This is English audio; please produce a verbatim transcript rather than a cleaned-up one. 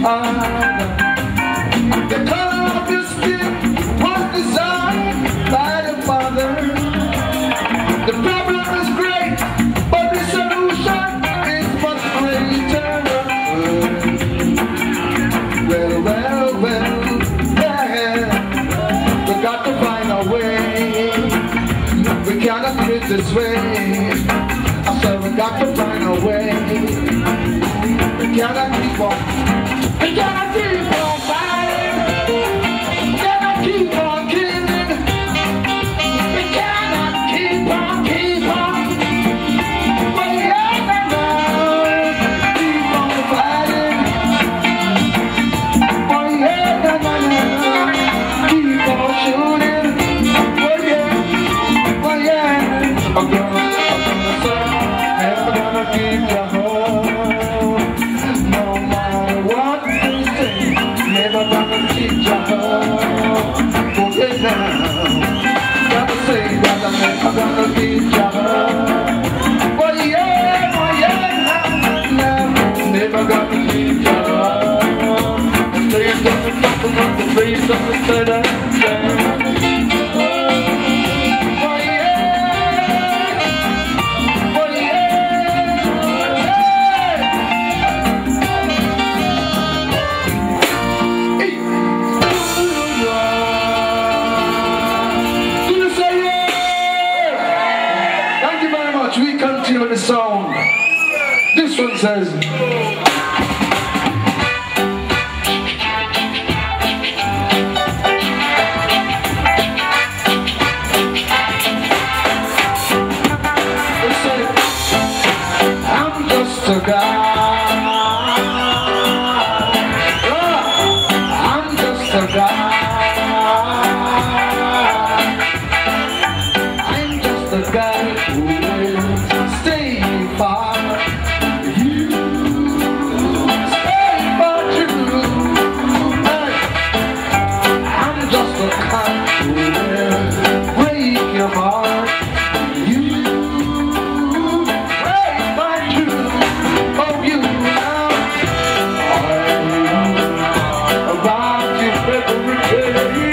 The color of your skin was designed by the Father. The problem is great, but the solution is much greater. Well, well, well, yeah. We got to find a way. We cannot live this way. I said we got to find a way. We cannot keep on. We cannot keep on fighting. We cannot keep on killing. We cannot keep on, keep on. But yeah, no, keep on fighting. But yeah, no, no, keep on shooting. But yeah, but yeah, I'm gonna, I'm gonna say, never gonna keep you home. No matter what they say, never gonna keep you home. Forget now, gotta say that I'm never gonna keep you home. But yeah, but yeah, now, never gonna keep you home. And they ain't gonna talk about the face of the city. We continue the song. This one says, I'm just a guy. I'm just a guy. I'm just a guy who stay far, you stay far too. Hey, I'm just a kind who will break your heart. You break my truth. Oh, you now I'm about you every day.